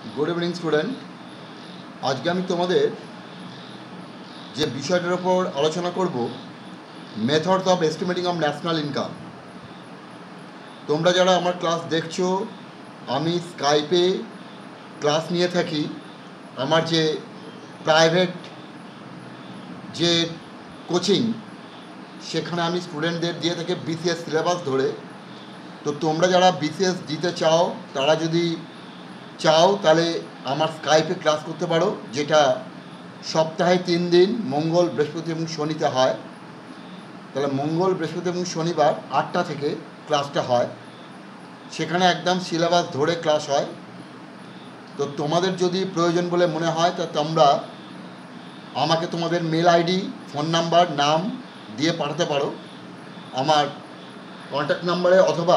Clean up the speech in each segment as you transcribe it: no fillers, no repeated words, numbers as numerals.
Good evening student. आज के आमी तोमादेर जे विषयटार ओपर आलोचना करब methods of estimating of national income. तोमरा जारा आमार क्लास देखछो आमी स्काइपे क्लास निये थाकी। आमार जे प्राइवेट जे कोचिंग सेखाने आमी स्टूडेंटदेर दिये थाकी बीसीएस सिलेबास धरे। तो तोमरा जारा बीसीएस दिते चाओ तारा यदि चाओ ताहले आमार स्काइपे क्लास करते पारो, जेटा सप्ताहे 3 दिन मंगल बृहस्पति और शनिते हय। ताहले मंगल बृहस्पति और शनिवार 8टा थेके क्लासटा हय, सेखाने एकदम सिलेबास धरे क्लास हय। तो तोमादेर यदि प्रयोजन बोले मने हय तो तोमरा आमाके तोमादेर मेल आईडी फोन नम्बर नाम दिए पाठाते पारो आमार कन्टैक्ट नम्बरे, अथवा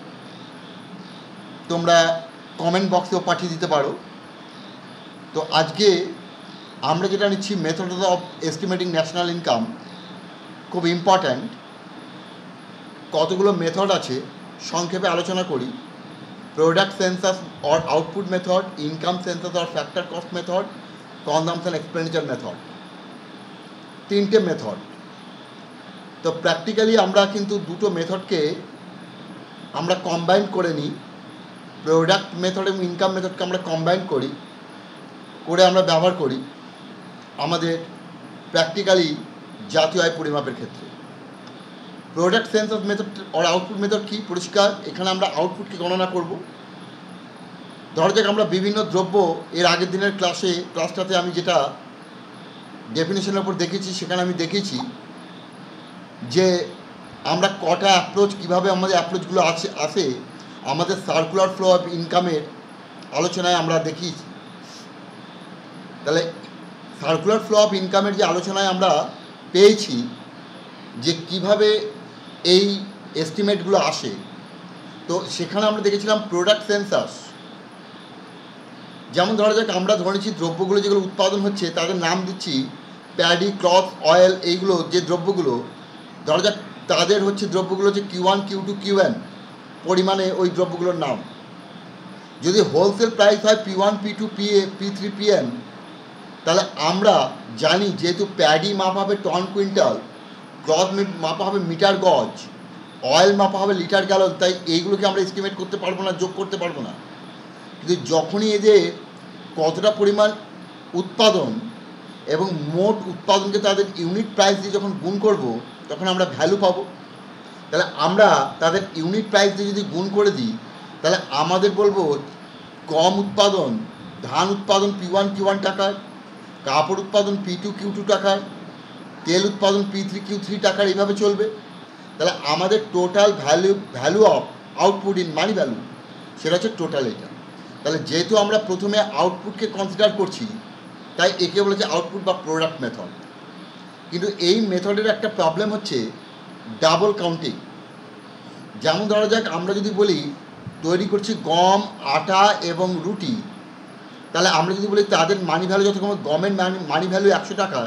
तोमरा कमेंट बक्सेও पाठिয়ে দিতে পারো। তো আজকে আমরা যেটা নিচ্ছি method of estimating national income, খুব ইম্পর্ট্যান্ট। কতগুলো মেথড আছে সংক্ষেপে আলোচনা করি। Product census or output method, income census or factor cost method, consumption expenditure method, 3টে মেথড। তো প্র্যাকটিক্যালি আমরা কিন্তু দুটো মেথডকে আমরা কম্বাইন করে নিই। প্রোডাক্ট মেথড এবং ইনকাম মেথডকে আমরা কম্বাইন করি করে আমরা ব্যবহার করি আমাদের প্র্যাকটিক্যালি জাতীয় আয় পরিমাপের ক্ষেত্রে। প্রোডাক্ট সেন্সাস মেথড আর আউটপুট মেথড কি? পরিষ্কার, এখানে আমরা আউটপুটকে গণনা করব। ধরা যাক আমরা বিভিন্ন দ্রব্য, এর আগের দিনের ক্লাসটাতে আমি যেটা ডেফিনেশনের উপর দেখেছি সেখানে আমি দেখেছি যে আমরা কটা অ্যাপ্রোচ, কীভাবে আমাদের অ্যাপ্রোচগুলো আসে আমাদের সার্কুলার ফ্লো অফ ইনকামের আলোচনায় আমরা দেখিয়েছি। তাহলে সার্কুলার ফ্লো অফ ইনকামের যে আলোচনায় আমরা পেয়েছি যে কিভাবে এই এস্টিমেটগুলো আসে, তো সেখানে আমরা দেখেছিলাম প্রোডাক্ট সেন্সাস। যেমন ধরা যাক আমরা ধরে নিচ্ছি দ্রব্যগুলো যেগুলো উৎপাদন হচ্ছে তাদের নাম দিচ্ছি প্যাডি, ক্লথ, অয়েল, এইগুলো যে দ্রব্যগুলো ধরা যাক তাদের হচ্ছে দ্রব্যগুলো হচ্ছে Q1, Q2, Qn পরিমাণে ওই দ্রব্যগুলোর নাম। যদি হোলসেল প্রাইস হয় P1, P2, PA, P3, Pn, তাহলে আমরা জানি যেহেতু প্যাডি মাপা হবে টন কুইন্টাল, ক্লথ মাপা হবে মিটার গজ, অয়েল মাপা হবে লিটার গ্যালন, তাই এইগুলোকে আমরা এস্টিমেট করতে পারবো না, যোগ করতে পারবো না। কিন্তু যখনই এদের কতটা পরিমাণ উৎপাদন এবং মোট উৎপাদনকে তাদের ইউনিট প্রাইস দিয়ে যখন গুণ করব তখন আমরা ভ্যালু পাবো। তাহলে আমরা তাদের ইউনিট প্রাইস দিয়ে যদি গুণ করে দিই তাহলে আমাদের বলবো গম উৎপাদন, ধান উৎপাদন P1, Q1 টাকার, কাপড় উৎপাদন P2, Q2 টাকার, তেল উৎপাদন P3, Q3 টাকার, এইভাবে চলবে। তাহলে আমাদের total value of output in money value সেটা হচ্ছে টোটাল এটা। তাহলে যেহেতু আমরা প্রথমে আউটপুটকে কনসিডার করছি তাই একে বলেছে আউটপুট বা প্রোডাক্ট মেথড। কিন্তু এই মেথডের একটা প্রবলেম হচ্ছে ডাবল কাউন্টিং। যেমন ধরা যাক আমরা যদি বলি তৈরি করছি গম, আটা এবং রুটি, তাহলে আমরা যদি বলি তাদের মানি ভ্যালু যতক্ষণ গমের মানি ভ্যালু 100 টাকা,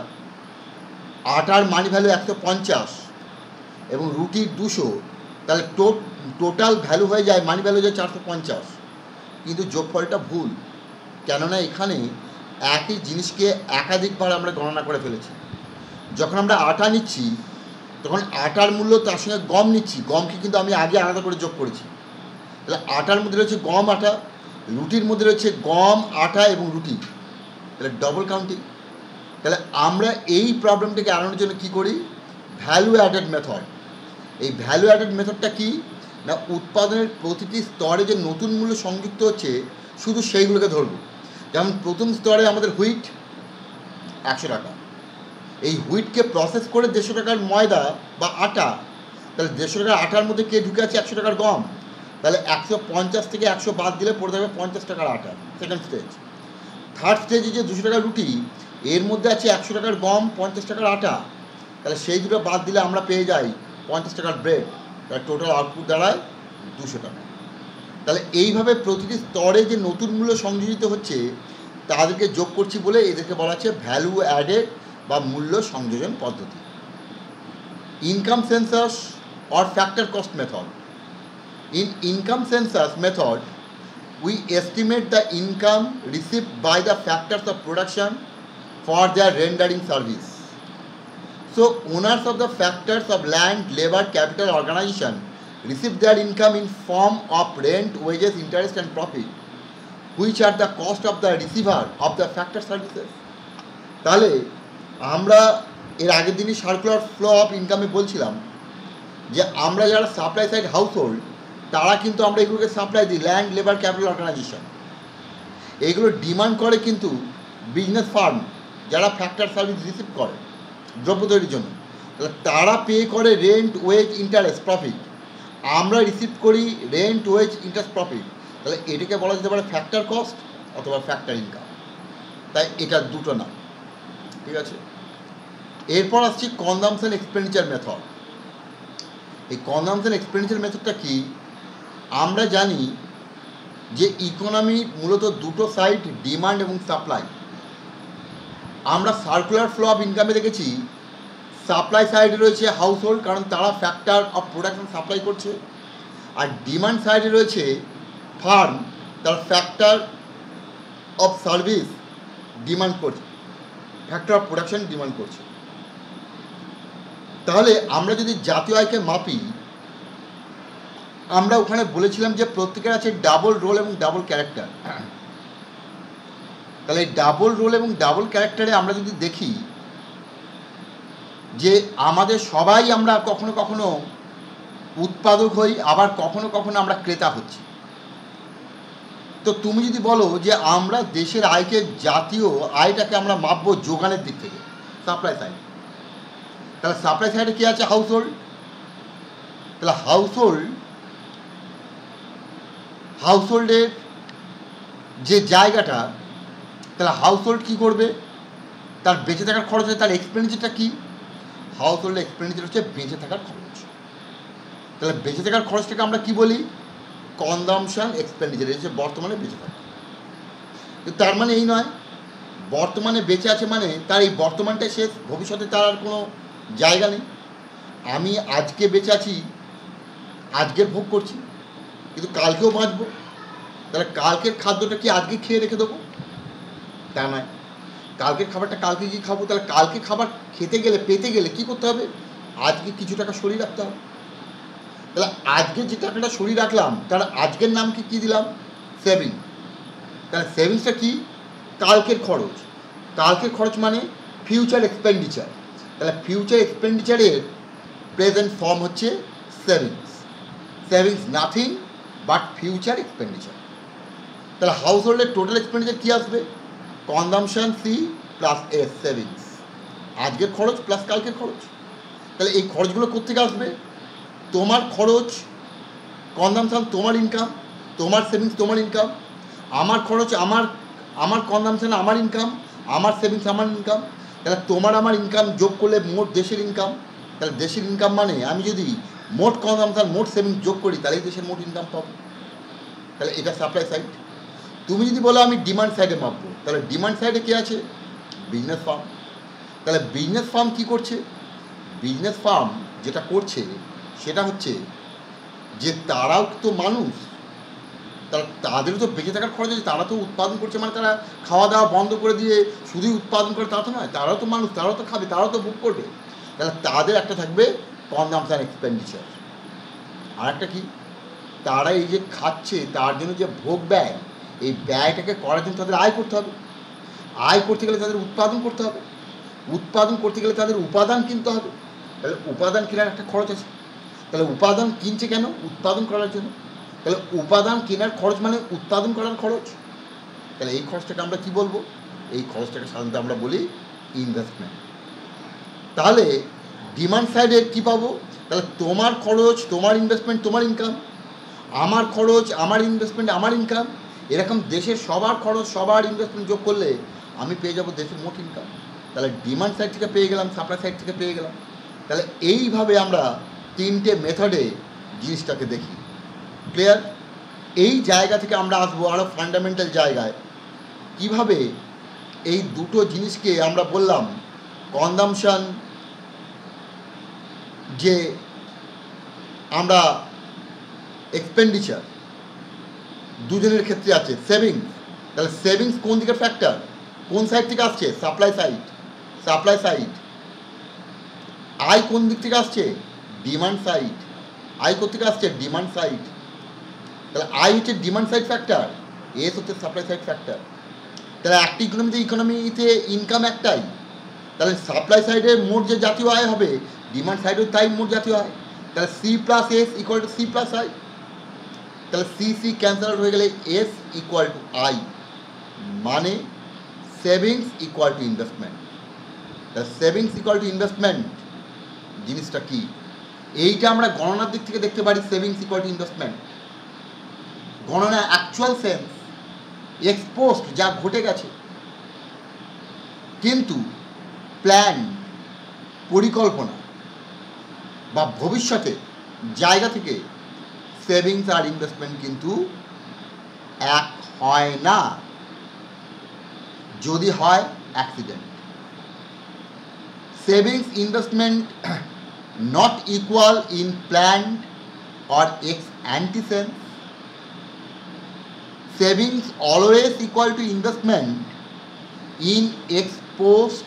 আটার মানি ভ্যালু 150 এবং রুটির 200, তাহলে টোটাল ভ্যালু হয়ে যায় মানি ভ্যালু হয়ে যায় 450। কিন্তু যোগফলটা ভুল, কেননা এখানে একই জিনিসকে একাধিকবার আমরা গণনা করে ফেলেছি। যখন আমরা আটা নিচ্ছি তখন আটার মূল্য তার সঙ্গে গম নিচ্ছি, গমকে কিন্তু আমি আগে আলাদা করে যোগ করেছি। তাহলে আটার মধ্যে রয়েছে গম, আটা, রুটির মধ্যে রয়েছে গম, আটা এবং রুটি, তাহলে ডবল কাউন্টিং। তাহলে আমরা এই প্রবলেমটাকে এড়ানোর জন্য কী করি? Value added method. এই ভ্যালু অ্যাডেড মেথডটা কি না, উৎপাদনের প্রতিটি স্তরে যে নতুন মূল্য সংযুক্ত হচ্ছে শুধু সেইগুলোকে ধরব। যেমন প্রথম স্তরে আমাদের হুইট 100 টাকা, এই হুইটকে প্রসেস করে 150 টাকার ময়দা বা আটা, তাহলে 150 টাকার আটার মধ্যে কে ঢুকে আছে 100 টাকার গম, তাহলে 150 থেকে 100 বাদ দিলে পড়ে থাকবে 50 টাকার আটা, সেকেন্ড স্টেজ। থার্ড স্টেজে যে 200 টাকার রুটি, এর মধ্যে আছে 100 টাকার গম, 50 টাকার আটা, তাহলে সেই দুটো বাদ দিলে আমরা পেয়ে যাই 50 টাকার ব্রেড, তাহলে টোটাল আউটপুট দাঁড়ায় 200 টাকা। তাহলে এইভাবে প্রতিটি স্তরে যে নতুন মূল্য সংযোজিত হচ্ছে তাদেরকে যোগ করছি বলে এদেরকে বলা হচ্ছে ভ্যালু অ্যাডেড বা মূল্য সংযোজন পদ্ধতি। Income census or factor cost method. In income census method, we estimate the income received by the factors of production for their rendering service. So owners of the factors of land, labor, capital, organization receive their income in form of rent, wages, interest and profit, which are the cost of the receiver of the factor services. তাহলে আমরা এর আগের দিনই circular flow of ইনকামে বলছিলাম যে আমরা যারা supply side house hold তারা কিন্তু আমরা এগুলোকে সাপ্লাই দিই, ল্যান্ড, লেবার, ক্যাপিটাল, অর্গানাইজেশন। এইগুলো ডিমান্ড করে কিন্তু বিজনেস ফার্ম যারা ফ্যাক্টর সার্ভিস রিসিভ করে দ্রব্য তৈরির জন্য, তাহলে তারা পে করে রেন্ট, ওয়েজ, ইন্টারেস্ট, প্রফিট। আমরা রিসিভ করি রেন্ট, ওয়েজ, ইন্টারেস্ট, প্রফিট। তাহলে এটাকে বলা যেতে পারে ফ্যাক্টর কস্ট অথবা ফ্যাক্টর ইনকাম। তাই এটা দুটো না, ঠিক আছে। এরপর আসছি কনজামশন এক্সপেন্ডিচার মেথড। এই কনজামশন এক্সপেন্ডিচার মেথডটা কি? আমরা জানি যে ইকোনমির মূলত দুটো সাইড, ডিমান্ড এবং সাপ্লাই। আমরা সার্কুলার ফ্লো অফ ইনকামে দেখেছি সাপ্লাই সাইডে রয়েছে হাউস হোল্ড, কারণ তারা ফ্যাক্টর অফ প্রোডাকশন সাপ্লাই করছে, আর ডিমান্ড সাইডে রয়েছে ফার্ম, তার ফ্যাক্টর অফ সার্ভিস ডিমান্ড করছে, ফ্যাক্টর অফ প্রোডাকশন ডিমান্ড করছে। তাহলে আমরা যদি জাতীয় আয়কে মাপি, আমরা ওখানে বলেছিলাম যে প্রত্যেকের আছে ডাবল রোল এবং ডাবল ক্যারেক্টার। তাহলে এই ডাবল রোল এবং ডাবল ক্যারেক্টারে আমরা যদি দেখি যে আমাদের সবাই আমরা কখনো কখনো উৎপাদক হই, আবার কখনো কখনো আমরা ক্রেতা হচ্ছি। তো তুমি যদি বলো যে আমরা দেশের আয়কে, জাতীয় আয়টাকে আমরা মাপবো যোগানের দিক থেকে, সাপ্লাই সাইড, তাহলে সাপ্লাই সাইডে কী আছে? Household. তাহলে হাউস হোল্ডের যে জায়গাটা, তাহলে হাউস হোল্ড কী করবে? তার বেঁচে থাকার খরচ আছে, তার এক্সপেন্ডিচারটা কী? হাউস হোল্ডের এক্সপেন্ডিচার হচ্ছে বেঁচে থাকার খরচ। তাহলে বেঁচে থাকার খরচটাকে আমরা কী বলি? Consumption expenditure. হচ্ছে বর্তমানে বেঁচে থাকা। তার মানে এই নয় বর্তমানে বেঁচে আছে মানে তার এই বর্তমানটাই শেষ, ভবিষ্যতে তার আর কোনো জায়গা নেই। আমি আজকে বেঁচে আছি, আজকের ভোগ করছি, কিন্তু কালকেও বাঁচবো। তাহলে কালকের খাদ্যটা কি আজকে খেয়ে রেখে দেবো? তা নয়, কালকের খাবারটা কালকে কি খাবো। তাহলে কালকে খাবার খেতে গেলে, পেতে গেলে কী করতে হবে? আজকে কিছু টাকা সরিয়ে রাখতে হবে। তাহলে আজকে যে টাকাটা সরিয়ে রাখলাম, তার আজকের নামকে কী দিলাম? সেভিং। তাহলে সেভিংসটা কি? কালকের খরচ। কালকের খরচ মানে ফিউচার এক্সপেন্ডিচার। তাহলে ফিউচার এক্সপেন্ডিচারের প্রেজেন্ট ফর্ম হচ্ছে savings. Savings nothing but future expenditure. তাহলে হাউস হোল্ডের টোটাল এক্সপেন্ডিচার কী আসবে? Consumption C plus S, savings. আজকের খরচ প্লাস কালকের খরচ। তাহলে এই খরচগুলো কোত্থেকে আসবে? তোমার খরচ কনজামশন তোমার ইনকাম, তোমার সেভিংস তোমার ইনকাম, আমার খরচ আমার কনজামশন আমার ইনকাম, আমার সেভিংস আমার ইনকাম। তাহলে তোমার আমার ইনকাম যোগ করলে মোট দেশের ইনকাম। তাহলে দেশের ইনকাম মানে আমি যদি মোট কনজামশন, মোট সেভিংস যোগ করি, তাহলেই দেশের মোট ইনকাম পাবো। তাহলে এটা সাপ্লাই সাইড। তুমি যদি বলো আমি ডিমান্ড সাইডে মাপবো, তাহলে ডিমান্ড সাইডে কে আছে? Business firm. তাহলে বিজনেস ফার্ম কী করছে? বিজনেস ফার্ম যেটা করছে সেটা হচ্ছে যে তারাও তো মানুষ, তাদেরও তো বেঁচে থাকার খরচ আছে। তারা তো উৎপাদন করছে, মানে তারা খাওয়া দাওয়া বন্ধ করে দিয়ে শুধুই উৎপাদন করে তা তো নয়, তারাও তো মানুষ, তারাও তো খাবে, তারাও তো বুক করবে। তাহলে তাদের একটা থাকবে কনজামশন এক্সপেন্ডিচার। আর একটা কি? তারা এই যে খাচ্ছে তার জন্য যে ভোগ ব্যয়, এই ব্যয়টাকে করার জন্য তাদের আয় করতে হবে। আয় করতে গেলে তাদের উৎপাদন করতে হবে। উৎপাদন করতে গেলে তাদের উপাদান কিনতে হবে। তাহলে উপাদান কেনার একটা খরচ আছে। তাহলে উপাদান কিনছে কেন? উৎপাদন করার জন্য। তাহলে উপাদান কেনার খরচ মানে উৎপাদন করার খরচ। তাহলে এই খরচটাকে আমরা কি বলবো? এই খরচটাকে সাধারণত আমরা বলি ইনভেস্টমেন্ট। তাহলে ডিমান্ড সাইডে কী পাবো? তাহলে তোমার খরচ তোমার ইনভেস্টমেন্ট তোমার ইনকাম, আমার খরচ আমার ইনভেস্টমেন্ট আমার ইনকাম। এরকম দেশের সবার খরচ সবার ইনভেস্টমেন্ট যোগ করলে আমি পেয়ে যাবো দেশের মোট ইনকাম। তাহলে ডিমান্ড সাইড থেকে পেয়ে গেলাম, সাপ্লাই সাইড থেকে পেয়ে গেলাম। তাহলে এইভাবে আমরা তিনটে মেথডে জিনিসটাকে দেখি। ক্লিয়ার? এই জায়গা থেকে আমরা আসবো আরও ফান্ডামেন্টাল জায়গায়, কিভাবে এই দুটো জিনিসকে আমরা বললাম কনজামশন, যে আমরা এক্সপেন্ডিচার দুজনের ক্ষেত্রে আছে সেভিংস। তাহলে সেভিংস কোন দিকের ফ্যাক্টর, কোন সাইড থেকে আসছে, সাপ্লাই সাইড। আয় কোন দিক থেকে আসছে, ডিমান্ড সাইড। আয় কোথা থেকে আসছে, ডিমান্ড সাইড। তাহলে আই হচ্ছে ডিমান্ড সাইড ফ্যাক্টর, এস হচ্ছে সাপ্লাই সাইড ফ্যাক্টর। তাহলে একটা ইকোনমিতে ইনকাম একটাই, তাহলে সাপ্লাই সাইডে মোট যে জাতীয় আয় হবে, ডিমান্ড সাইডেও তাই মোট জাতীয় আয়। তাহলে C plus S equal to C plus I. তাহলে সি ক্যান্সেল আউট হয়ে গেলে এস ইকুয়াল টু আই, মানে সেভিংস ইকুয়াল টু ইনভেস্টমেন্ট। তাহলে সেভিংস ইকুয়াল টু ইনভেস্টমেন্ট জিনিসটা কি, এইটা আমরা গণনার দিক থেকে দেখতে পারি। সেভিংস ইকুয়াল টু ইনভেস্টমেন্ট গণনা অ্যাকচুয়াল সেন্স, এক্সপোস্ট যা ঘটে গেছে, কিন্তু প্ল্যান পরিকল্পনা বা ভবিষ্যতে জায়গা থেকে সেভিংস আর ইনভেস্টমেন্ট কিন্তু এক হয় না। যদি হয় accident. Savings investment not equal in planned or ex ante sense. Savings always equal to investment in ex post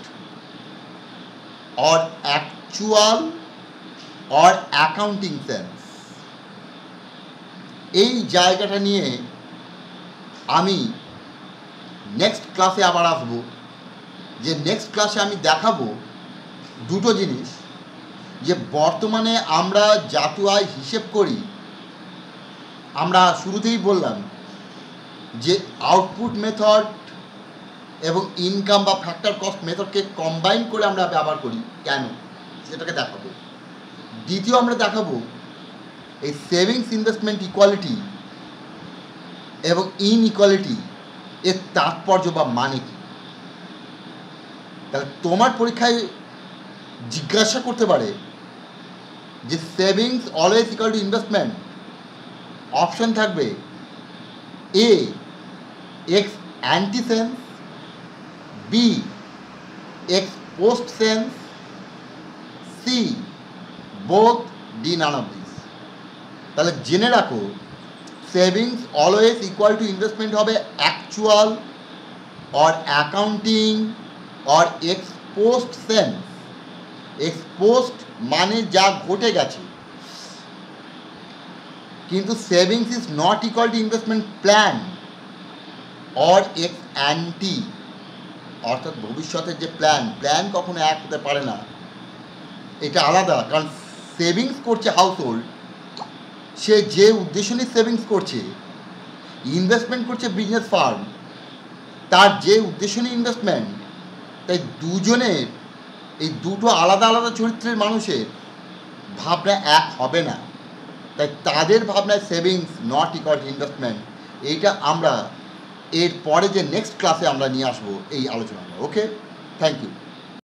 or actual or accounting sense. এই জায়গাটা নিয়ে আমি নেক্সট ক্লাসে আবার আসবো, যে নেক্সট ক্লাসে আমি দেখাবো দুটো জিনিস, যে বর্তমানে আমরা জাতীয় আয় হিসেব করি, আমরা শুরুতেই বললাম যে আউটপুট মেথড এবং ইনকাম বা ফ্যাক্টর কস্ট মেথডকে কম্বাইন করে আমরা ব্যবহার করি কেন, সেটাকে দেখাবো। দ্বিতীয় আমরা দেখাবো এই সেভিংস ইনভেস্টমেন্ট ইকুয়ালিটি এবং ইনইকুয়ালিটি এর তাৎপর্য বা মানে কি। তাহলে তোমার পরীক্ষায় জিজ্ঞাসা করতে পারে যে savings always equal to investment, option থাকবে A ex ante sense, B ex post sense, C both, D none of this. তাহলে জেনে রাখো savings always equal to investment হবে actual or accounting or ex post sense. Ex post মানে যা ঘটে গেছে, কিন্তু savings is not equal to investment plan or ex ante, অর্থাৎ ভবিষ্যতের যে প্ল্যান কখনো এক হতে পারে না, এটা আলাদা। কারণ সেভিংস করছে হাউস হোল্ড, সে যে উদ্দেশ্য নিয়ে সেভিংস করছে, ইনভেস্টমেন্ট করছে বিজনেস ফার্ম, তার যে উদ্দেশ্য নিয়ে ইনভেস্টমেন্ট, তাই দুজনের এই দুটো আলাদা আলাদা চরিত্রের মানুষের ভাবনা এক হবে না। তাই তাদের ভাবনায় savings not equal to investment, এইটা আমরা এর পরে যে নেক্সট ক্লাসে আমরা নিয়ে আসবো এই আলোচনা। Okay, thank you.